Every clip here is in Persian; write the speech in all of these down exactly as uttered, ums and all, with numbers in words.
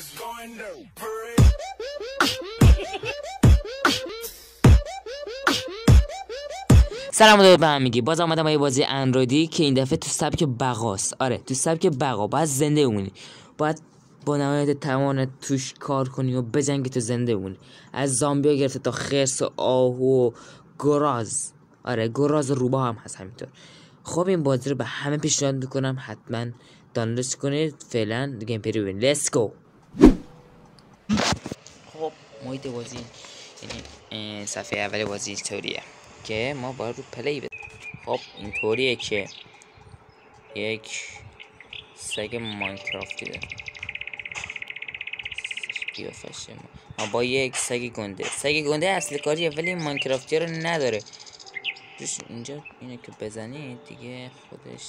سلام دارید به هم میگی. باز آمدم با یه بازی اندرویدی که این دفعه تو سبک بقاست. آره تو سبک بقا باید زنده بمونی، باید با نهایت توان توش کار کنی و بجنگی تو زنده بمونی. از زامبیا گرفته تا خرس و آهو و گراز. آره گراز و روبا هم هست همینطور. خب این بازی رو به همه پیشنهاد میکنم حتما دانلود کنید. فعلا گیم پلی ببینید. لیتس گو. خب محیط بازی یعنی صفحه اول بازی اینطوریه که ما باید رو پلی بدیم. خب اینطوریه که یک سگ ماینکرافتی داریم. قیافشه ما. ما با یک سگ گنده. سگ گنده اصل کاریه ولی ماینکرافتی رو نداره. روش اینجا اینو که بزنید دیگه خودش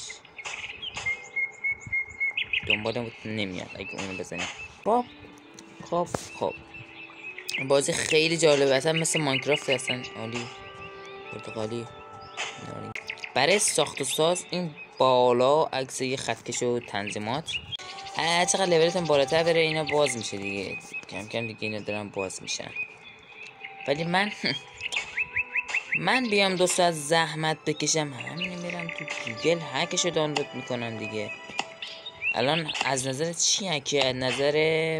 دنبالمون نمیاد اگه اونو بزنید. خب خب خب بازی خیلی جالبه، اصلا مثل ماینکرافت هستن. عالی پرتغالی. برای ساخت و ساز این بالا عکس یه خطکش و تنظیمات. هر چقدر لولتون بالاتر بره اینا باز میشه دیگه، کم کم دیگه اینا دارن باز میشن. ولی من من بیام دو ساعت زحمت بکشم همینه میرم تو گوگل هکشو دانلود میکنم دیگه. الان از نظر چی هکه؟ از نظر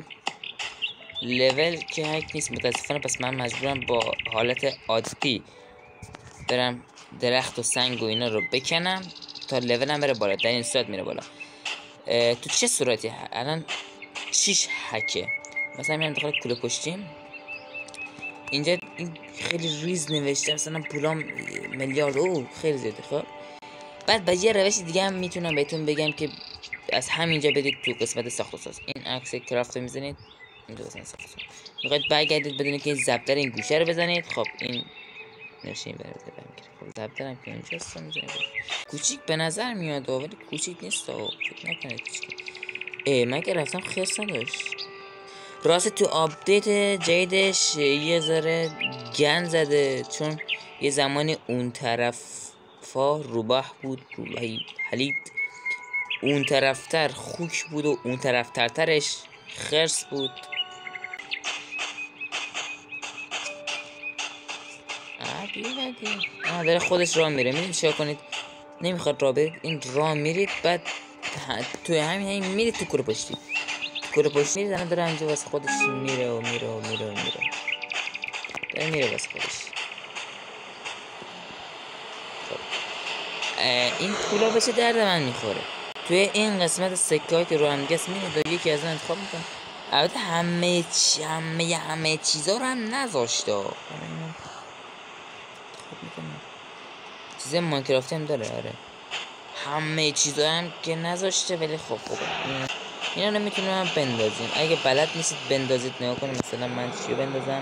لول که هک نیست متاسفانه. پس من مجبورم با حالت عادی برم درخت و سنگ و اینا رو بکنم تا لولم بره بالا. در این صورت میره بالا. تو چه صورتی الان چیش هکه؟ مثلا میام داخل کوله پشتیم، اینجا این خیلی ریز نوشته مثلا پولام میلیارد. او خیلی زیاده. خب بعد با یه روش دیگه هم میتونم بهتون بگم که از همینجا بدید تو قسمت ساخت و ساز. این عکس کرافت رو میزنید اینجا بزنید ساخت و ساز. میخواید برگردید بدونید که این ضبطر این گوشه رو بزنید. خب این نشین بره بده برمیگره. خب ضبطرم که اینجاست میزنید. کوچیک به نظر میاد ولی کوچیک نیست. فکر نکنید کوچیک. ای مگه رفتم خرس نداشت. راست تو آپدیت جدیدش یه ذره گند زده، چون یه زمانی اون طرفا روباه بود، روباهی حلید، اون طرفتر خوک بود و اون طرفترترش خرس بود. آه بیادی آه داره خودش راه میره. میدونید چه کنید؟ نمیخواد راه برید، این راه میرید بعد توی همین همین میرید تو کوره پشتی. کوره پشتی میرید. الان داره همینجا واسه خودش میره و میره و میره و میره داره میره واسه خودش. خب این پولا به چه درد من میخوره؟ توی این قسمت سکه‌ای که رو هم دیگه است میرید و یکی از اون انتخاب میکنم. البته همه چی همه همه چیزا رو هم نذاشته. خب میکنم چیز ماینکرافتی هم داره. آره همه چیزا هم که نذاشته ولی خب خب اینا رو میتونیم هم بندازیم. اگه بلد نیستید بندازید نگاه کنید. مثلا من چیو بندازم؟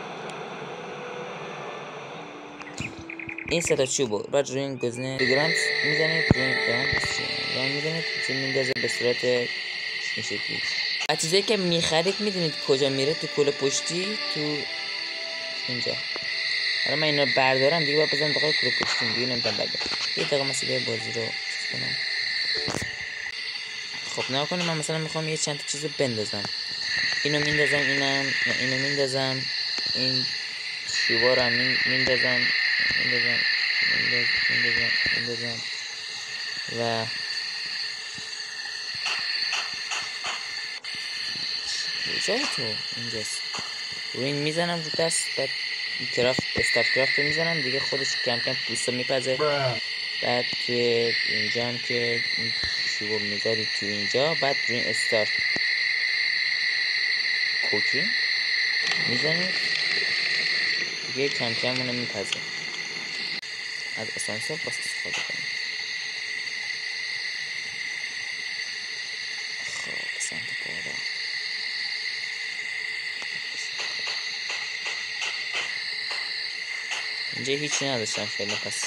این سه تا چوبو بعد روی این گزینه گرانت میزنید، روی این گرانت میزنید چه میندازه به صورت این شکلی. از چیزایی که میخرید میدونید کجا میره؟ تو کوله پشتی تو اینجا. حالا من اینا بردارم دیگه باید بزنم داخل کوله پشتی دیگه نمیدونم بگم. یه دقیقه مسئله بازی رو چیز کنم. خب نگاه کنید من مثلا میخوام یه چند تا چیزو بندازم. اینو میندازم، اینم اینو میندازم، این چوبا رو میندازم میندازم میندازم میندازم میندازم و کجای تو اینجاست. روی این میزنم رو دست. بعد کرافت استارت کرافت رو میزنم دیگه خودش کم کم پوستو میپزه. بعد توی اینجا هم که این چوبو میذاری تو اینجا، بعد روی این استارت کوکی میزنید دیگه کم کم اونو میپزه. از اسانسور باست استفاده کنیم. خب سمت بالا اینجا هیچی نداشتم فعلا. پس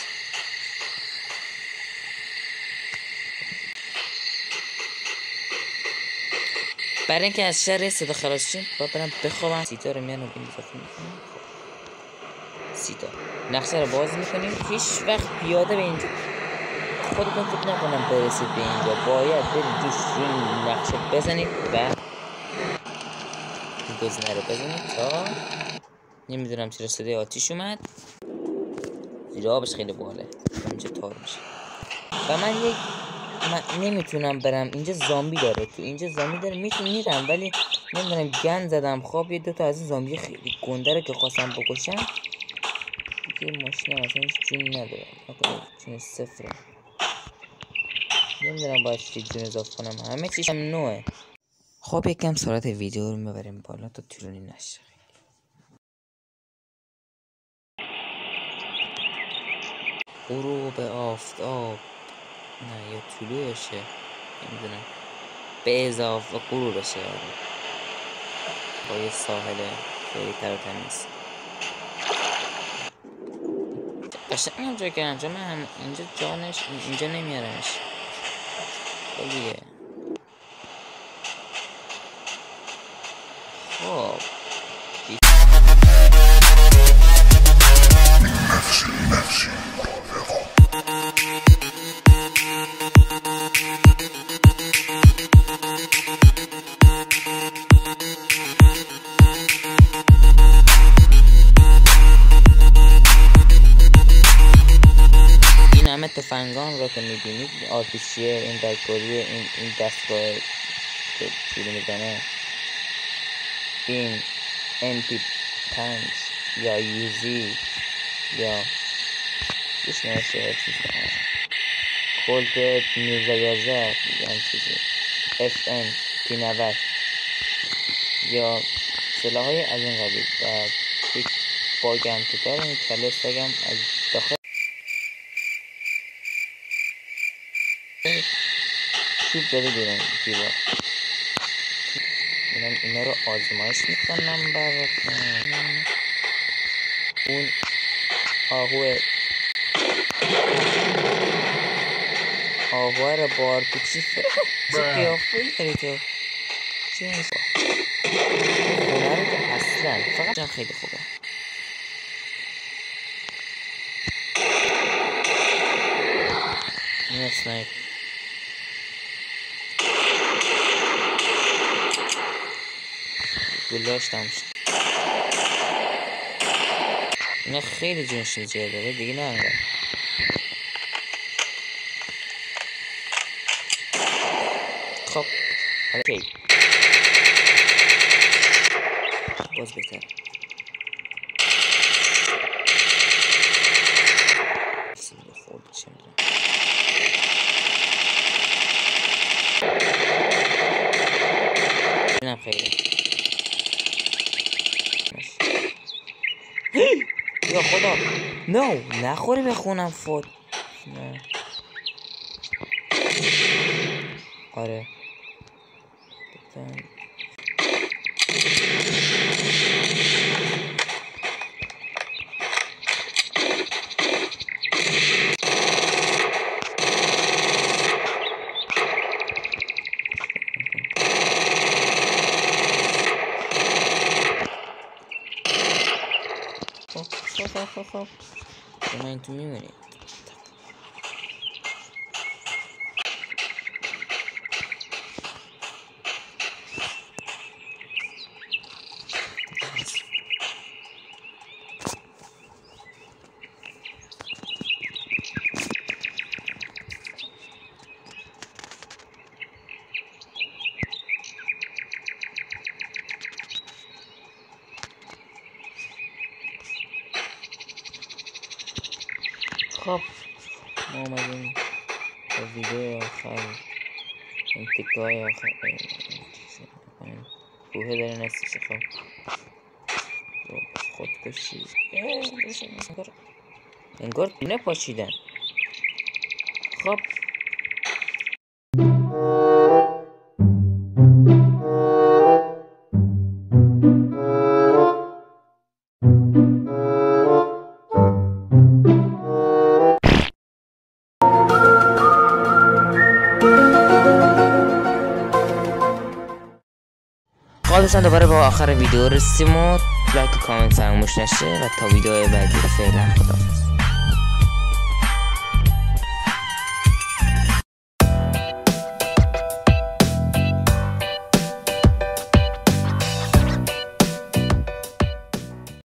برای اینکه از شر صدا خلاص شیم باید برم بخوابم. سیتا رو میانم این اضافه میکنیم. سیتا نقشه رو باز میکنیم. هیچ وقت پیاده به اینجا خودتون فکر نکنم برسید به اینجا. باید برید روش روی نقشه بزنید و این گزینه رو بزنید تا نمیدونم چرا صدای آتیش اومد. زیر آبش خیلی باله اینجا تار میشه. و من یک من نمیتونم برم اینجا زامبی داره، تو اینجا زامبی داره میتونم میرم ولی نمیدونم گند زدم. خب یه دوتا از این زامبی خیلی گنده رو که خواستم بکشم دیگه ماشینم اصلا هیچ جون نداره، جون صفره. نمیدونم باید چی جون اضافه کنم، همه چیشم نوه. خب یکم سرعت ویدیو رو میبریم بالا تا طولانی نشه. غروب آفتاب نه یا طلوع بشه نمیدونم، به اضافه غروب بشه با یه ساحل خیلی تر و تمیز. قشنگ همجا که انجام هم اینجا جانش اینجا نمیارمش خیلیه. خب تفنگان را که میبینید آتیشیه، این دستگاهی این این دستگاه که چیزی میزنه این ام پی پنج یا یوزی یا چیز نوشته کلت نوزده یازده یعنی چیزی اف ام پی نود یا سلاح های از این قبیل. و یک باگم که داره این کله سگم از داخل چوب زده بیرون دیوار. اینم اینا رو آزمایش میکنم براتون. اون آهوه آهوه رو بار کچی فرا چه قیافه‌ای داری تو؟ چی هست؟ خونه رو که اصلا فقط جان خیلی خوبه. این اسنایپ گلاش تموم شد. اینا خیلی جونشون زیاده دیگه نه انقدر. خب حالا کی باز بهتر خورد چه میدونم. اینم خیلی یا خدا نو نخوری بخونم فوت نه آره خب خب خب خب من تو میمونید. خب ما اومدیم با ویدیو آخر این تیکه های آخر کوه داره نستش. خب خودکشی انگار دونه پاشیدن. خب دوستان دوباره با آخر ویدیو رسیدیم و لایک و کامنت فراموش نشه و تا ویدیو بعدی فعلا خداحافظ.